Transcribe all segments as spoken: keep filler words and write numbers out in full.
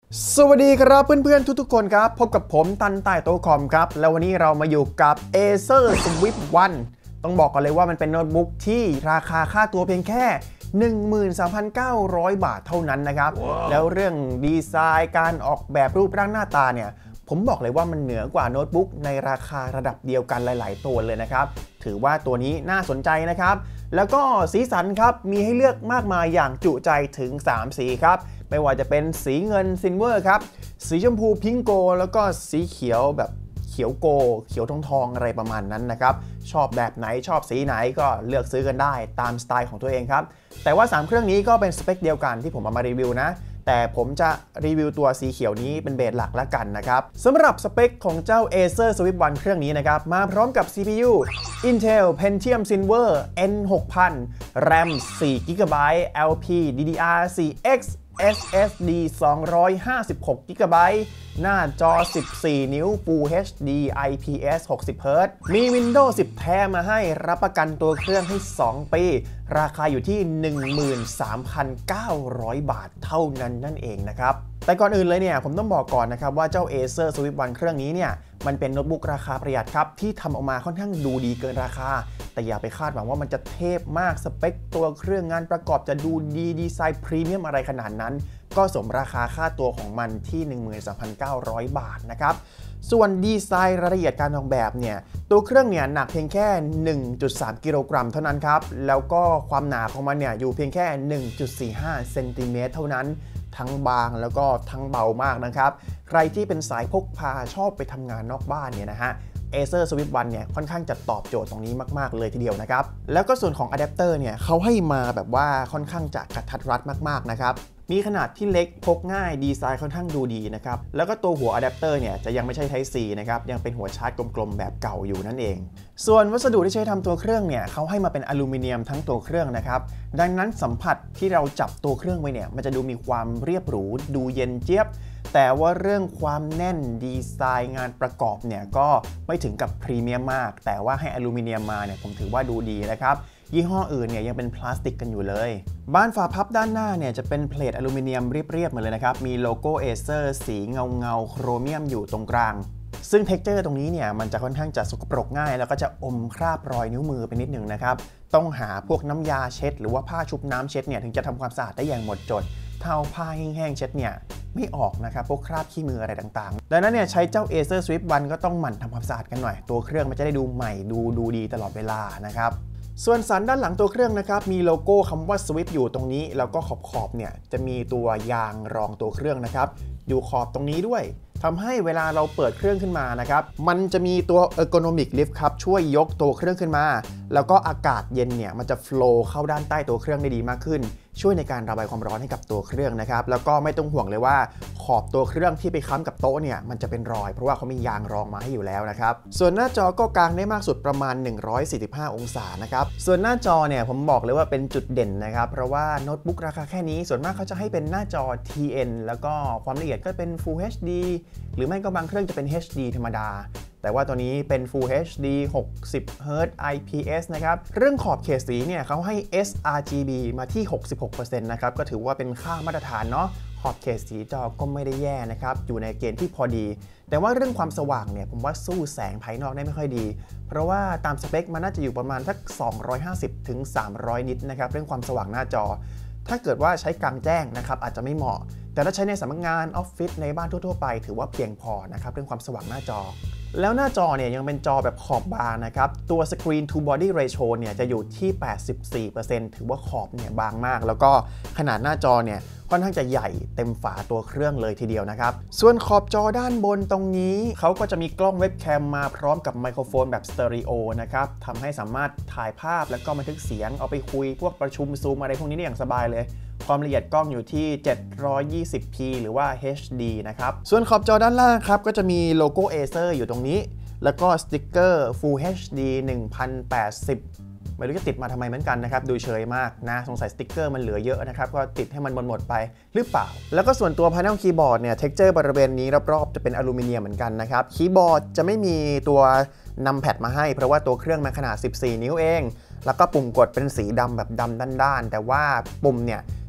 สวัสดีครับเพื่อนๆทุกๆคนครับพบกับผมตันใต้โต๊ะคอมครับแล้ววันนี้เรามาอยู่กับ Acer Swift วันต้องบอกก่อนเลยว่ามันเป็นโน้ตบุ๊กที่ราคาค่าตัวเพียงแค่ หนึ่งหมื่นสามพันเก้าร้อย บาทเท่านั้นนะครับ wow. แล้วเรื่องดีไซน์การออกแบบรูปร่างหน้าตาเนี่ยผมบอกเลยว่ามันเหนือกว่าโน้ตบุ๊กในราคาระดับเดียวกันหลายๆตัวเลยนะครับถือว่าตัวนี้น่าสนใจนะครับแล้วก็สีสันครับมีให้เลือกมากมายอย่างจุใจถึงสามสีครับไม่ว่าจะเป็นสีเงินซิลเวอร์ครับสีชมพูพิงโกแล้วก็สีเขียวแบบเขียวโกเขียวทองทองอะไรประมาณนั้นนะครับชอบแบบไหนชอบสีไหนก็เลือกซื้อกันได้ตามสไตล์ของตัวเองครับแต่ว่าสามเครื่องนี้ก็เป็นสเปคเดียวกันที่ผมเอามารีวิวนะแต่ผมจะรีวิวตัวสีเขียวนี้เป็นเบสหลักแล้วกันนะครับสำหรับสเปคของเจ้า Acer Swift วันเครื่องนี้นะครับมาพร้อมกับ ซี พี ยู Intel Pentium Silver เอ็น หกพัน แรม สี่ จี บี แอล พี ดี ดี อาร์ โฟร์ เอ็กซ์ เอส เอส ดี สองร้อยห้าสิบหก จี บี หน้าจอสิบสี่นิ้ว Full เอช ดี ไอ พี เอส หกสิบ เฮิร์ตซ์ มี Windows สิบ แท้มาให้รับประกันตัวเครื่องให้สองปีราคาอยู่ที่ หนึ่งหมื่นสามพันเก้าร้อย บาทเท่านั้นนั่นเองนะครับแต่ก่อนอื่นเลยเนี่ยผมต้องบอกก่อนนะครับว่าเจ้า Acer Swift วันเครื่องนี้เนี่ยมันเป็นโน้ตบุ๊กราคาประหยัดครับที่ทำออกมาค่อนข้างดูดีเกินราคาแต่อย่าไปคาดหวังว่ามันจะเทพมากสเปคตัวเครื่องงานประกอบจะดูดีดีไซน์พรีเมียมอะไรขนาดนั้นก็สมราคาค่าตัวของมันที่ หนึ่งหมื่นสามพันเก้าร้อย บาทนะครับส่วนดีไซน์รายละเอียดการออกแบบเนี่ยตัวเครื่องเนี่ยหนักเพียงแค่ หนึ่งจุดสาม กิโลกรัมเท่านั้นครับแล้วก็ความหนาของมันเนี่ยอยู่เพียงแค่ หนึ่งจุดสี่ห้า เซนติเมตรเท่านั้นทั้งบางแล้วก็ทั้งเบามากนะครับใครที่เป็นสายพกพาชอบไปทำงานนอกบ้านเนี่ยนะฮะ Acer Swift วันเนี่ยค่อนข้างจะตอบโจทย์ตรงนี้มากๆเลยทีเดียวนะครับแล้วก็ส่วนของอะแดปเตอร์เนี่ยเขาให้มาแบบว่าค่อนข้างจะกระทัดรัดมากๆนะครับมีขนาดที่เล็กพกง่ายดีไซน์ค่อนข้างดูดีนะครับแล้วก็ตัวหัวอะแดปเตอร์เนี่ยจะยังไม่ใช่ Type C นะครับยังเป็นหัวชาร์จกลมๆแบบเก่าอยู่นั่นเองส่วนวัสดุที่ใช้ทำตัวเครื่องเนี่ยเขาให้มาเป็นอลูมิเนียมทั้งตัวเครื่องนะครับดังนั้นสัมผัสที่เราจับตัวเครื่องไว้เนี่ยมันจะดูมีความเรียบหรูดูเย็นเจี๊ยบแต่ว่าเรื่องความแน่นดีไซน์งานประกอบเนี่ยก็ไม่ถึงกับพรีเมียมมากแต่ว่าให้อลูมิเนียมมาเนี่ยผมถือว่าดูดีนะครับยี่ห้ออื่นเนี่ยยังเป็นพลาสติกกันอยู่เลยบ้านฝาพับด้านหน้าเนี่ยจะเป็นเพลทอลูมิเนียมเรียบๆมาเลยนะครับมีโลโก้ Acer สีเงาเงาโครเมียมอยู่ตรงกลางซึ่งเท็กเจอร์ตรงนี้เนี่ยมันจะค่อนข้างจะสกปรกง่ายแล้วก็จะอมคราบรอยนิ้วมือไปนิดหนึ่งนะครับต้องหาพวกน้ำยาเช็ดหรือว่าผ้าชุบน้ำเช็ดเนี่ยถึงจะทำความสะอาดได้อย่างหมดจดเท้าผ้าแห้งๆเช็ดเนี่ยไม่ออกนะครับพวกคราบขี้มืออะไรต่างๆดังนั้นเนี่ยใช้เจ้า Acer Swift วันก็ต้องหมั่นทำความสะอาดกันหน่อยตัวเครื่องมันจะได้ดูใหม่ดูดูดีตลอดเวลานะครับส่วนสันด้านหลังตัวเครื่องนะครับมีโลโก้คำว่า Swift อยู่ตรงนี้แล้วก็ขอบขอบเนี่ยจะมีตัวยางรองตัวเครื่องนะครับอยู่ขอบตรงนี้ด้วยทำให้เวลาเราเปิดเครื่องขึ้นมานะครับมันจะมีตัว Ergonomic Lift ครับช่วยยกตัวเครื่องขึ้นมาแล้วก็อากาศเย็นเนี่ยมันจะ flow เข้าด้านใต้ตัวเครื่องได้ดีมากขึ้นช่วยในการระบายความร้อนให้กับตัวเครื่องนะครับแล้วก็ไม่ต้องห่วงเลยว่าขอบตัวเครื่องที่ไปค้ำกับโต๊ะเนี่ยมันจะเป็นรอยเพราะว่าเขามียางรองมาให้อยู่แล้วนะครับส่วนหน้าจอก็กางได้มากสุดประมาณหนึ่งร้อยสี่สิบห้าองศานะครับส่วนหน้าจอเนี่ยผมบอกเลยว่าเป็นจุดเด่นนะครับเพราะว่าโน้ตบุ๊กราคาแค่นี้ส่วนมากเขาจะให้เป็นหน้าจอ ที เอ็น แล้วก็ความละเอียดก็เป็น Full เอช ดี หรือไม่ก็บางเครื่องจะเป็น เอช ดี ธรรมดาแต่ว่าตัวนี้เป็น Full เอช ดี หกสิบ เฮิร์ตซ์ ไอ พี เอส นะครับเรื่องขอบเขตสีเนี่ยเขาให้ เอส อาร์ จี บี มาที่ หกสิบหกเปอร์เซ็นต์ นะครับก็ถือว่าเป็นค่ามาตรฐานเนาะขอบเขตสีจอก็ไม่ได้แย่นะครับอยู่ในเกณฑ์ที่พอดีแต่ว่าเรื่องความสว่างเนี่ยผมว่าสู้แสงภายนอกได้ไม่ค่อยดีเพราะว่าตามสเปคมันน่าจะอยู่ประมาณสักสองร้อยห้าสิบถึงสามร้อยนิตนะครับเรื่องความสว่างหน้าจอถ้าเกิดว่าใช้กลางแจ้งนะครับอาจจะไม่เหมาะแต่ถ้าใช้ในสำนักงานออฟฟิศในบ้านทั่วๆไปถือว่าเพียงพอนะครับเรื่องความสว่างหน้าจอแล้วหน้าจอเนี่ยยังเป็นจอแบบขอบบางนะครับตัว Screen to Body Ratio เนี่ยจะอยู่ที่ แปดสิบสี่เปอร์เซ็นต์ ถือว่าขอบเนี่ยบางมากแล้วก็ขนาดหน้าจอเนี่ยค่อนข้างจะใหญ่เต็มฝาตัวเครื่องเลยทีเดียวนะครับส่วนขอบจอด้านบนตรงนี้เขาก็จะมีกล้องเว็บแคมมาพร้อมกับไมโครโฟนแบบสเตอริโอนะครับทำให้สามารถถ่ายภาพแล้วก็บันทึกเสียงเอาไปคุยพวกประชุมซูมอะไรพวกนี้ได้อย่างสบายเลยความละเอียดกล้องอยู่ที่ เจ็ดร้อยยี่สิบพี หรือว่า เอช ดี นะครับส่วนขอบจอด้านล่างครับก็จะมีโลโก้ Acer อยู่ตรงนี้แล้วก็สติ๊กเกอร์ Full เอช ดี หนึ่งพันแปดสิบไม่รู้จะติดมาทำไมเหมือนกันนะครับดูเฉยมากนะสงสัยสติ๊กเกอร์มันเหลือเยอะนะครับก็ติดให้มันหมดๆไปหรือเปล่าแล้วก็ส่วนตัว Panel Keyboard เนี่ย texture บริเวณนี้รอบๆจะเป็นอลูมิเนียมเหมือนกันนะครับคีย์บอร์ดจะไม่มีตัวนัมแพดมาให้เพราะว่าตัวเครื่องมันขนาดสิบสี่นิ้วเองแล้วก็ปุ่มกดเป็นสีดำแบบดำด้านๆแต่ว่าปุ่มเนี่ย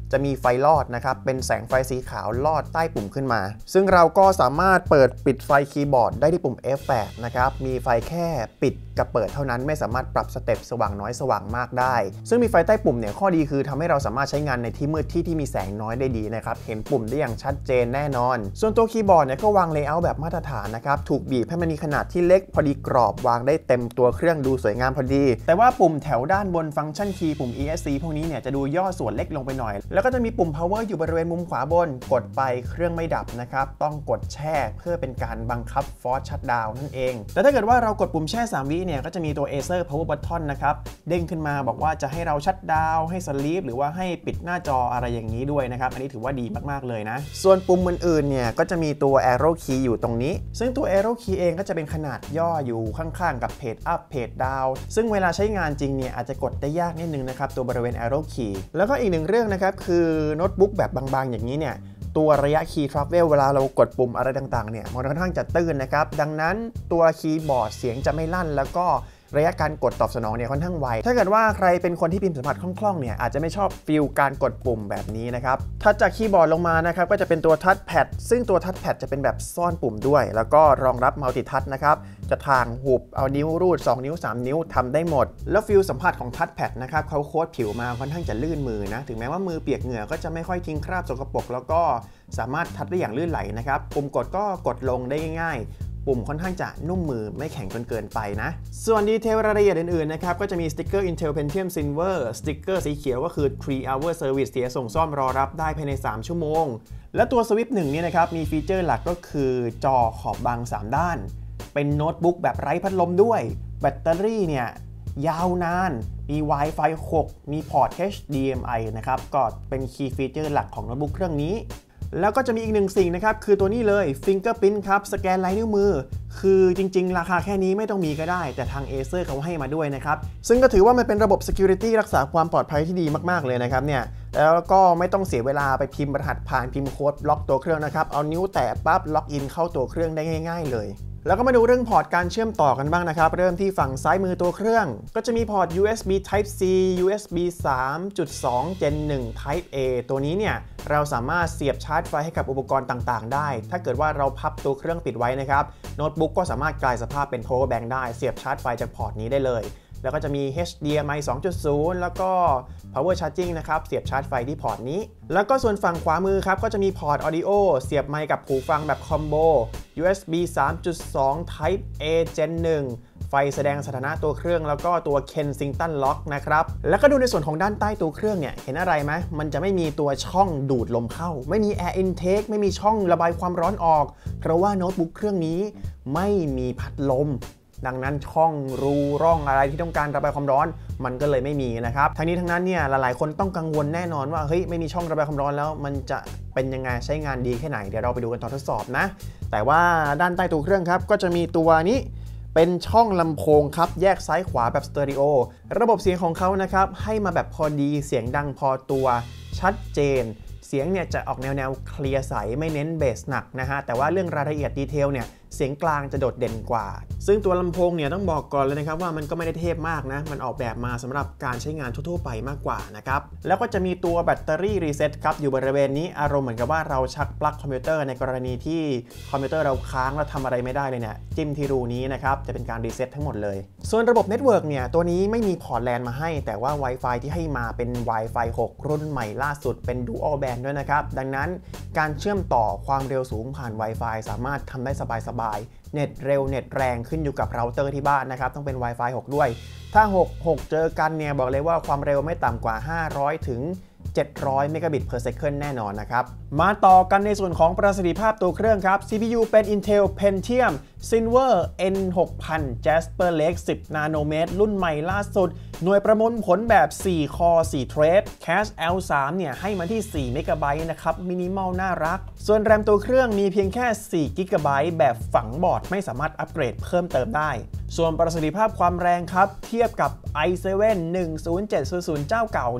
จะมีไฟลอดนะครับเป็นแสงไฟสีขาวลอดใต้ปุ่มขึ้นมาซึ่งเราก็สามารถเปิดปิดไฟคีย์บอร์ดได้ที่ปุ่ม เอฟ แปด นะครับมีไฟแค่ปิดกับเปิดเท่านั้นไม่สามารถปรับสเต็ปสว่างน้อยสว่างมากได้ซึ่งมีไฟใต้ปุ่มเนี่ยข้อดีคือทำให้เราสามารถใช้งานในที่มืดที่ที่มีแสงน้อยได้ดีนะครับเห็นปุ่มได้อย่างชัดเจนแน่นอนส่วนตัวคีย์บอร์ดเนี่ยก็วางเลเยอร์แบบมาตรฐานนะครับถูกบีบให้มันมีขนาดที่เล็กพอดีกรอบวางได้เต็มตัวเครื่องดูสวยงามพอดีแต่ว่าปุ่มแถวด้านบนฟังก์ชันคีย์ปุ่ม อี เอส ซี พวกนี้เนี่ยจะดูย่อส่วนเล็กลงไปหน่อยแล้วก็จะมีปุ่ม power อยู่บริเวณมุมขวาบนกดไปเครื่องไม่ดับนะครับต้องกดแช่เพื่อเป็นการบังคับ force shutdown นั่นเองแต่ถ้าเกิดว่าเรากดปุ่มแช่สามวิเนี่ยก็จะมีตัว Acer power button นะครับเด้งขึ้นมาบอกว่าจะให้เราชัตดาวน์ให้ sleep หรือว่าให้ปิดหน้าจออะไรอย่างนี้ด้วยนะครับอันนี้ถือว่าดีมากๆเลยนะส่วนปุ่มอื่นๆเนี่ยก็จะมีตัว arrow key อยู่ตรงนี้ซึ่งตัว arrow key เองก็จะเป็นขนาดย่ออยู่ข้างๆกับเพจ up เพจ down ซึ่งเวลาใช้งานจริงเนี่ยอาจจะกดได้ยากนิดนึงนะครับตัวบริเวณ arrow key แล้วก็อีกหนึ่งเรื่องนะครับคือโน้ตบุ๊กแบบบางๆอย่างนี้เนี่ยตัวระยะคีย์ทราเวลเวลาเรากดปุ่มอะไรต่างๆเนี่ยมันค่อนข้างจะตื้นนะครับดังนั้นตัวคีย์บอร์ดเสียงจะไม่ลั่นแล้วก็ระยะการกดตอบสนองเนี่ยค่อนข้างไวถ้าเกิดว่าใครเป็นคนที่พิมพ์สัมผัสคล่องๆเนี่ยอาจจะไม่ชอบฟีลการกดปุ่มแบบนี้นะครับถัดจากคีย์บอร์ดลงมานะครับก็จะเป็นตัวทัชแพดซึ่งตัวทัชแพดจะเป็นแบบซ่อนปุ่มด้วยแล้วก็รองรับมัลติทัชนะครับจะทางหุบเอานิ้วรูดสองนิ้วสามนิ้วทำได้หมดแล้วฟีลสัมผัสของทัชแพดนะครับเขาโค้ดผิวมาค่อนข้างจะลื่นมือนะถึงแม้ว่ามือเปียกเหงื่อก็จะไม่ค่อยทิ้งคราบสกปรกแล้วก็สามารถทัชได้อย่างลื่นไหลนะครับปุ่มกดก็กดลงได้ง่ายๆปุ่มค่อนข้างจะนุ่มมือไม่แข็งจนเกินไปนะส่วนดีเทลรายละเอียดอื่นๆนะครับก็จะมีสติ๊กเกอร์ Intel Pentium Silver สติ๊กเกอร์สีเขียวก็คือ three hour service เสียส่งซ่อมรอรับได้ภายในสามชั่วโมงและตัวสวิปหนึ่งเนี่ยนะครับมีฟีเจอร์หลักก็คือจอขอบบางสามด้านเป็นโน้ตบุ๊กแบบไร้พัดลมด้วยแบตเตอรี่เนี่ยยาวนานมี Wi-Fi หกมีพอร์ต เอช ดี เอ็ม ไอ นะครับก็เป็นคีย์ฟีเจอร์หลักของโน้ตบุ๊กเครื่องนี้แล้วก็จะมีอีกหนึ่งสิ่งนะครับคือตัวนี้เลย Fingerprint ครับสแกนลายนิ้วมือคือจริงๆราคาแค่นี้ไม่ต้องมีก็ได้แต่ทาง Acer เขาให้มาด้วยนะครับซึ่งก็ถือว่ามันเป็นระบบ Security รักษาความปลอดภัยที่ดีมากๆเลยนะครับเนี่ยแล้วก็ไม่ต้องเสียเวลาไปพิมพ์รหัสผ่านพิมพ์โค้ดล็อกตัวเครื่องนะครับเอานิ้วแตะปั๊บล็อกอินเข้าตัวเครื่องได้ง่ายๆเลยแล้วก็มาดูเรื่องพอร์ตการเชื่อมต่อกันบ้างนะครับเริ่มที่ฝั่งซ้ายมือตัวเครื่องก็จะมีพอร์ต ยู เอส บี Type C ยู เอส บี สามจุดสอง Gen หนึ่ง Type A ตัวนี้เนี่ยเราสามารถเสียบชาร์จไฟให้กับอุปกรณ์ต่างๆได้ถ้าเกิดว่าเราพับตัวเครื่องปิดไว้นะครับโน้ตบุ๊กก็สามารถกลายสภาพเป็น power bank ได้เสียบชาร์จไฟจากพอร์ตนี้ได้เลยแล้วก็จะมี เอช ดี เอ็ม ไอ สองจุดศูนย์ แล้วก็ power charging นะครับเสียบชาร์จไฟที่พอร์ตนี้แล้วก็ส่วนฝั่งขวามือครับก็จะมีพอร์ต audio เสียบไมค์กับหูฟังแบบคอมโบ ยู เอส บี สามจุดสอง Type A Gen หนึ่ง ไฟแสดงสถานะตัวเครื่องแล้วก็ตัว Kensington Lock นะครับแล้วก็ดูในส่วนของด้านใต้ตัวเครื่องเนี่ยเห็นอะไรไหมมันจะไม่มีตัวช่องดูดลมเข้าไม่มี Air Intake ไม่มีช่องระบายความร้อนออกเพราะว่าโน้ตบุ๊กเครื่องนี้ไม่มีพัดลมดังนั้นช่องรูร่องอะไรที่ต้องการระบายความร้อนมันก็เลยไม่มีนะครับทั้งนี้ทั้งนั้นเนี่ยหลายๆคนต้องกังวลแน่นอนว่าเฮ้ยไม่มีช่องระบายความร้อนแล้วมันจะเป็นยังไงใช้งานดีแค่ไหนเดี๋ยวเราไปดูกันตอนทดสอบนะแต่ว่าด้านใต้ตัวเครื่องครับก็จะมีตัวนี้เป็นช่องลำโพงครับแยกซ้ายขวาแบบสเตอริโอระบบเสียงของเขานะครับให้มาแบบพอดีเสียงดังพอตัวชัดเจนเสียงเนี่ยจะออกแนวแนวเคลียร์ใสไม่เน้นเบสหนักนะฮะแต่ว่าเรื่องรายละเอียดดีเทลเนี่ยเสียงกลางจะโดดเด่นกว่าซึ่งตัวลำโพงเนี่ยต้องบอกก่อนเลยนะครับว่ามันก็ไม่ได้เทพมากนะมันออกแบบมาสำหรับการใช้งานทั่วๆไปมากกว่านะครับแล้วก็จะมีตัวแบตเตอรี่รีเซ็ตครับอยู่บริเวณนี้อารมณ์เหมือนกับว่าเราชักปลั๊กคอมพิวเตอร์ในกรณีที่คอมพิวเตอร์เราค้างแล้วทำอะไรไม่ได้เลยเนี่ยจิ้มที่รูนี้นะครับจะเป็นการรีเซ็ตทั้งหมดเลยส่วนระบบเน็ตเวิร์กเนี่ยตัวนี้ไม่มีพอร์ตแลนมาให้แต่ว่า Wi-Fi ที่ให้มาเป็น Wi-Fi หก รุ่นใหม่ล่าสุดเป็น Dual Band ด้วยนะครับดังนั้นการเชื่อมต่อความเร็วสูงผ่าน Wi-Fi สามารถทำได้สบายๆเน็ตเร็วเน็ตแรงขึ้นอยู่กับเราเตอร์ที่บ้านนะครับต้องเป็น Wi-Fi หก ด้วยถ้าหก หกเจอกันเนี่ยบอกเลยว่าความเร็วไม่ต่ำกว่าห้าร้อยถึงเจ็ดร้อยเมกะบิต per second แน่นอนนะครับมาต่อกันในส่วนของประสิทธิภาพตัวเครื่องครับ ซี พี ยู เป็น Intel Pentium Silver เอ็น หกพัน Jasper Lake สิบ นาโนเมตรรุ่นใหม่ล่าสุดหน่วยประมวลผลแบบสี่คอร์สี่ thread Cache แอล สาม เนี่ยให้มาที่สี่เมกะไบต์นะครับมินิมอลน่ารักส่วนแรมตัวเครื่องมีเพียงแค่สี่กิกะไบต์แบบฝังบอร์ดไม่สามารถอัปเกรดเพิ่มเติมได้ส่วนประสิทธิภาพความแรงครับเทียบกับ ไอ เซเว่น หนึ่งศูนย์เจ็ดศูนย์ศูนย์ เจ้าเก่าเนี่ย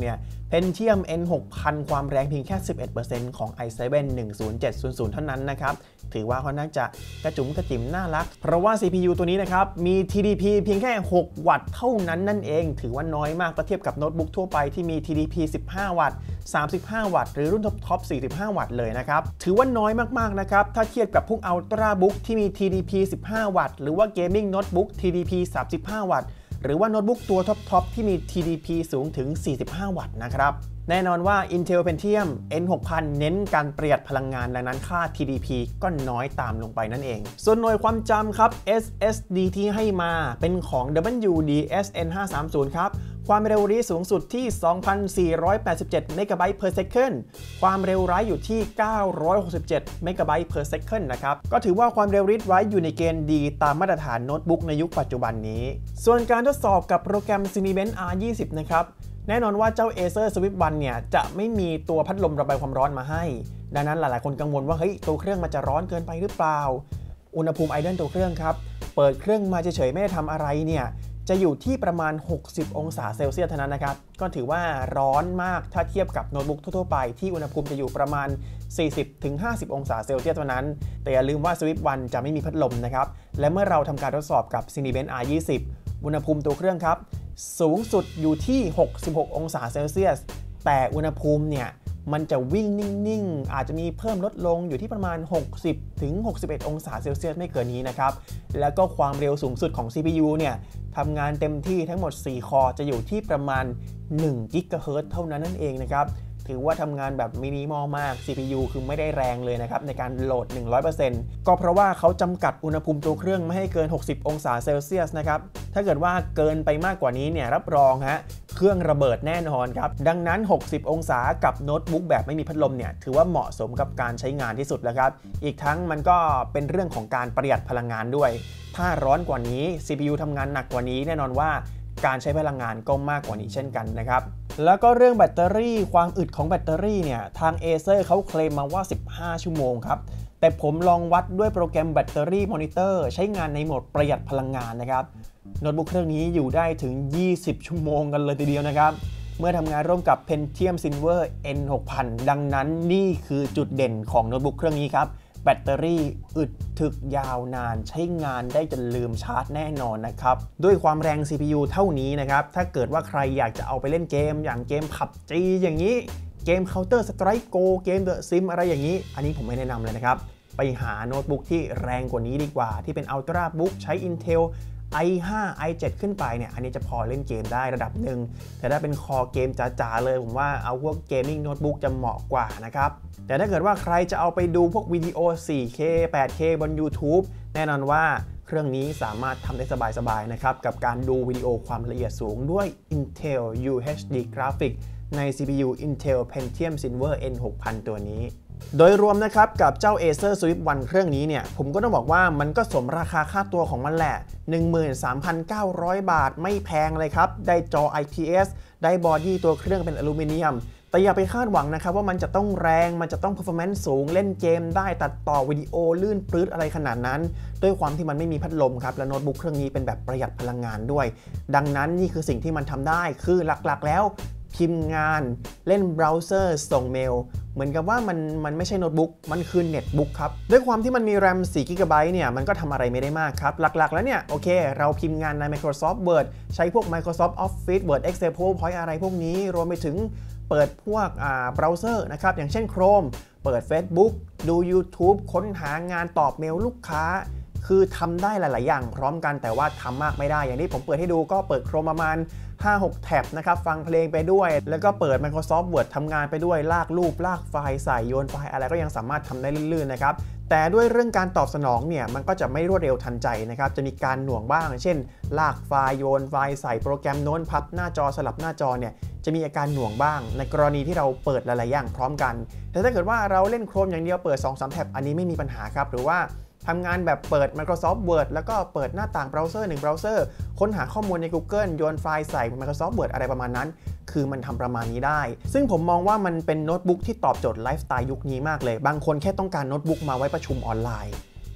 Pentium เอ็น หกพัน ความแรงเพียงแค่ สิบเอ็ดเปอร์เซ็นต์ ของ ไอ เซเว่น หนึ่ง ศูนย์ เจ็ด ศูนย์ ศูนย์ เท่านั้นนะครับถือว่าค่อนข้างจะกระจุ๋มกระจิ๋มน่ารักเพราะว่า ซี พี ยู ตัวนี้นะครับมี ที ดี พี เพียงแค่หกวัตต์เท่านั้นนั่นเองถือว่าน้อยมากเมื่อเทียบกับโน้ตบุ๊กทั่วไปที่มี ที ดี พี สิบห้า วัตต์สามสิบห้า วัตต์หรือรุ่นท็อป สี่สิบห้า วัตต์เลยนะครับถือว่าน้อยมากๆนะครับถ้าเทียบกับพวก Ultra Book ที่มี ที ดี พี สิบห้า วัตต์หรือว่า Gaming Notebook ที ดี พี สามสิบห้า วัตต์หรือว่าโน้ตบุ๊กตัวท็อปๆที่มี ที ดี พี สูงถึง สี่สิบห้า วัตต์นะครับแน่นอนว่า Intel Pentium เอ็น หกพัน เน้นการประหยัดพลังงานดังนั้นค่า ที ดี พี ก็น้อยตามลงไปนั่นเองส่วนหน่วยความจำครับ เอส เอส ดี ที่ให้มาเป็นของ ดับเบิลยู ดี เอส เอ็น ห้าสามศูนย์ ครับความเร็วรีสูงสุดที่ สองพันสี่ร้อยแปดสิบเจ็ด เมกะไบต์ per second ความเร็วไร้อยู่ที่ เก้าร้อยหกสิบเจ็ด เมกะไบต์ per second นะครับก็ถือว่าความเร็วรีดไร้อยู่ในเกณฑ์ดีตามมาตรฐานโน้ตบุ๊กในยุคปัจจุบันนี้ส่วนการทดสอบกับโปรแกรม Cinebench อาร์ ยี่สิบ นะครับแน่นอนว่าเจ้า Acer Swift วันเนี่ยจะไม่มีตัวพัดลมระบายความร้อนมาให้ดังนั้นหลายๆคนกังวลว่าเฮ้ยตัวเครื่องมันจะร้อนเกินไปหรือเปล่าอุณหภูมิไอเดิลตัวเครื่องครับเปิดเครื่องมาเฉยๆไม่ได้ทำอะไรเนี่ยจะอยู่ที่ประมาณหกสิบองศาเซลเซียสเท่านั้นนะครับก็ถือว่าร้อนมากถ้าเทียบกับโน้ตบุ๊กทั่วๆไปที่อุณหภูมิจะอยู่ประมาณ สี่สิบถึงห้าสิบ องศาเซลเซียสเท่านั้นแต่อย่าลืมว่า Swift วันจะไม่มีพัดลมนะครับและเมื่อเราทำการทดสอบกับ Cinebench อาร์ ยี่สิบ อุณหภูมิตัวเครื่องครับสูงสุดอยู่ที่หกสิบหกองศาเซลเซียสแต่อุณหภูมิเนี่ยมันจะวิ่งนิ่งๆอาจจะมีเพิ่มลดลงอยู่ที่ประมาณหกสิบถึงหกสิบเอ็ดองศาเซลเซียสไม่เกินนี้นะครับแล้วก็ความเร็วสูงสุดของ ซี พี ยู เนี่ยทำงานเต็มที่ทั้งหมดสี่คอร์จะอยู่ที่ประมาณหนึ่งกิกะเฮิรตซ์เท่านั้นนั่นเองนะครับถือว่าทำงานแบบมินิมอลมาก ซี พี ยู คือไม่ได้แรงเลยนะครับในการโหลด หนึ่งร้อยเปอร์เซ็นต์ ก็เพราะว่าเขาจำกัดอุณหภูมิตัวเครื่องไม่ให้เกินหกสิบองศาเซลเซียสนะครับถ้าเกิดว่าเกินไปมากกว่านี้เนี่ยรับรองฮะเครื่องระเบิดแน่นอนครับดังนั้นหกสิบองศากับโน้ตบุ๊กแบบไม่มีพัดลมเนี่ยถือว่าเหมาะสมกับการใช้งานที่สุดแล้วครับอีกทั้งมันก็เป็นเรื่องของการประหยัดพลังงานด้วยถ้าร้อนกว่านี้ ซี พี ยู ทำงานหนักกว่านี้แน่นอนว่าการใช้พลังงานก็มากกว่านี้เช่นกันนะครับแล้วก็เรื่องแบตเตอรี่ความอึดของแบตเตอรี่เนี่ยทาง Acer เขาเคลมมาว่าสิบห้าชั่วโมงครับแต่ผมลองวัดด้วยโปรแกรมแบตเตอรี่มอนิเตอร์ใช้งานในโหมดประหยัดพลังงานนะครับโน้ตบุ๊กเครื่องนี้อยู่ได้ถึงยี่สิบชั่วโมงกันเลยทีเดียวนะครับเมื่อทำงานร่วมกับ Pentium Silver เอ็น หกพัน ดังนั้นนี่คือจุดเด่นของโน้ตบุ๊กเครื่องนี้ครับแบตเตอรี่อึดถึกยาวนานใช้งานได้จนลืมชาร์จแน่นอนนะครับด้วยความแรง ซี พี ยู เท่านี้นะครับถ้าเกิดว่าใครอยากจะเอาไปเล่นเกมอย่างเกม พับจี อย่างนี้เกม Counter Strike Go เกม The Sim อะไรอย่างนี้อันนี้ผมไม่แนะนำเลยนะครับไปหาโน้ตบุ๊กที่แรงกว่านี้ดีกว่าที่เป็น Ultra Book ใช้ Intel ไอ ไฟว์ ไอ เซเว่น ขึ้นไปเนี่ยอันนี้จะพอเล่นเกมได้ระดับหนึ่งแต่ถ้าเป็นคอเกมจ๋าๆเลยผมว่าเอาพวกเกมมิ่งโน้ตบุ๊กจะเหมาะกว่านะครับแต่ถ้าเกิดว่าใครจะเอาไปดูพวกวิดีโอ โฟร์เค แปดเค บน YouTube แน่นอนว่าเครื่องนี้สามารถทำได้สบายๆนะครับกับการดูวิดีโอความละเอียดสูงด้วย Intel ยู เอช ดี Graphics ใน ซี พี ยู Intel Pentium Silver เอ็น หกพัน ตัวนี้โดยรวมนะครับกับเจ้า Acer Swift วันเครื่องนี้เนี่ยผมก็ต้องบอกว่ามันก็สมราคาค่าตัวของมันแหละ หนึ่งหมื่นสามพันเก้าร้อย บาทไม่แพงเลยครับได้จอ ไอ พี เอส ได้บอดี้ตัวเครื่องเป็นอลูมิเนียมแต่อย่าไปคาดหวังนะครับว่ามันจะต้องแรงมันจะต้อง performance สูงเล่นเกมได้ตัดต่อวิดีโอลื่นปลื้ดอะไรขนาดนั้นด้วยความที่มันไม่มีพัดลมครับและโน้ตบุ๊กเครื่องนี้เป็นแบบประหยัดพลังงานด้วยดังนั้นนี่คือสิ่งที่มันทำได้คือหลักๆแล้วพิมพ์งานเล่นเบราว์เซอร์ส่งเมลเหมือนกับว่ามันมันไม่ใช่โน้ตบุ๊กมันคือเน็ตบุ๊กครับด้วยความที่มันมี แรม สี่กิกะไบต์ เนี่ยมันก็ทำอะไรไม่ได้มากครับหลักๆแล้วเนี่ยโอเคเราพิมพ์งานใน Microsoft Word ใช้พวก Microsoft Office Word Excel PowerPoint อะไรพวกนี้รวมไปถึงเปิดพวกอ่าเบราว์เซอร์นะครับอย่างเช่น Chrome เปิด Facebook ดู YouTube ค้นหางานตอบเมลลูกค้าคือทำได้หลายๆอย่างพร้อมกันแต่ว่าทำมากไม่ได้อย่างที่ผมเปิดให้ดูก็เปิด Chrome ประมาณ ห้าหก แท็บนะครับฟังเพลงไปด้วยแล้วก็เปิด Microsoft Word ทำงานไปด้วยลากรูปลากไฟล์ใส่โยนไฟล์อะไรก็ยังสามารถทำได้ลื่นๆนะครับแต่ด้วยเรื่องการตอบสนองเนี่ยมันก็จะไม่รวดเร็วทันใจนะครับจะมีการหน่วงบ้างเช่นลากไฟล์โยนไฟล์ใส่โปรแกรมโน้นพับหน้าจอสลับหน้าจอเนี่ยจะมีอาการหน่วงบ้างในกรณีที่เราเปิดหลายๆอย่างพร้อมกันแต่ถ้าเกิดว่าเราเล่น Chrome อย่างเดียวเปิด สองสาม แท็บอันนี้ไม่มีปัญหาครับหรือว่าทำงานแบบเปิด Microsoft Word แล้วก็เปิดหน้าต่างเบราว์เซอร์หนึ่งเบราว์เซอร์ค้นหาข้อมูลใน Google โยนไฟล์ใส่ Microsoft Word อะไรประมาณนั้นคือมันทำประมาณนี้ได้ซึ่งผมมองว่ามันเป็นโน้ตบุ๊กที่ตอบโจทย์ไลฟ์สไตล์ยุคนี้มากเลยบางคนแค่ต้องการโน้ตบุ๊กมาไว้ประชุมออนไลน์ไ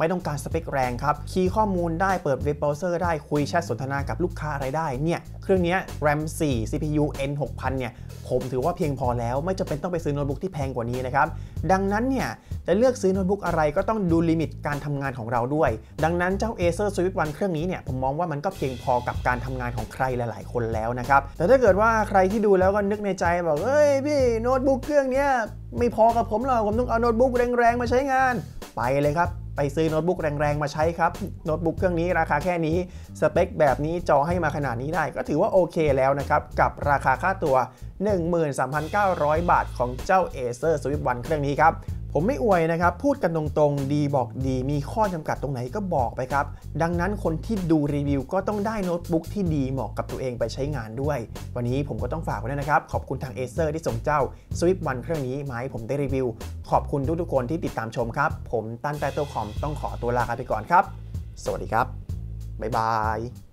ไม่ต้องการสเปคแรงครับคีย์ข้อมูลได้เปิดเว็บเบราว์เซอร์ได้คุยแชทสนทนากับลูกค้าอะไรได้เนี่ยเครื่องนี้ แรม โฟร์ ซี พี ยู เอ็น หกพัน เนี่ยผมถือว่าเพียงพอแล้วไม่จำเป็นต้องไปซื้อโน้ตบุ๊กที่แพงกว่านี้นะครับดังนั้นเนี่ยจะเลือกซื้อโน้ตบุ๊กอะไรก็ต้องดูลิมิตการทำงานของเราด้วยดังนั้นเจ้า Acer Swift วัน เครื่องนี้เนี่ยผมมองว่ามันก็เพียงพอกับการทำงานของใครหลายๆคนแล้วนะครับแต่ถ้าเกิดว่าใครที่ดูแล้วก็นึกในใจบอกเอ้ยพี่โน้ตบุ๊กเครื่องนี้ไม่พอกับผมหรอกผมต้องเอาโน้ตบุ๊กแรงๆมาใช้งานไปเลยครับไปซื้อโน้ตบุ๊กแรงๆมาใช้ครับโน้ตบุ๊กเครื่องนี้ราคาแค่นี้สเปคแบบนี้จอให้มาขนาดนี้ได้ก็ถือว่าโอเคแล้วนะครับกับราคาค่าตัว หนึ่งหมื่นสามพันเก้าร้อย บาทของเจ้า Acer Swift วัน เครื่องนี้ครับผมไม่อวยนะครับพูดกันตรงๆดีบอกดีมีข้อจำกัดตรงไหนก็บอกไปครับดังนั้นคนที่ดูรีวิวก็ต้องได้โน้ตบุ๊กที่ดีเหมาะกับตัวเองไปใช้งานด้วยวันนี้ผมก็ต้องฝากไว้ด้วยนะครับขอบคุณทาง Acer ที่ส่งเจ้า Swift วัน เครื่องนี้มาให้ผมได้รีวิวขอบคุณทุกๆคนที่ติดตามชมครับผมตั้นแต่ตัวคอมต้องขอตัวลาไปก่อนครับสวัสดีครับบ๊ายบาย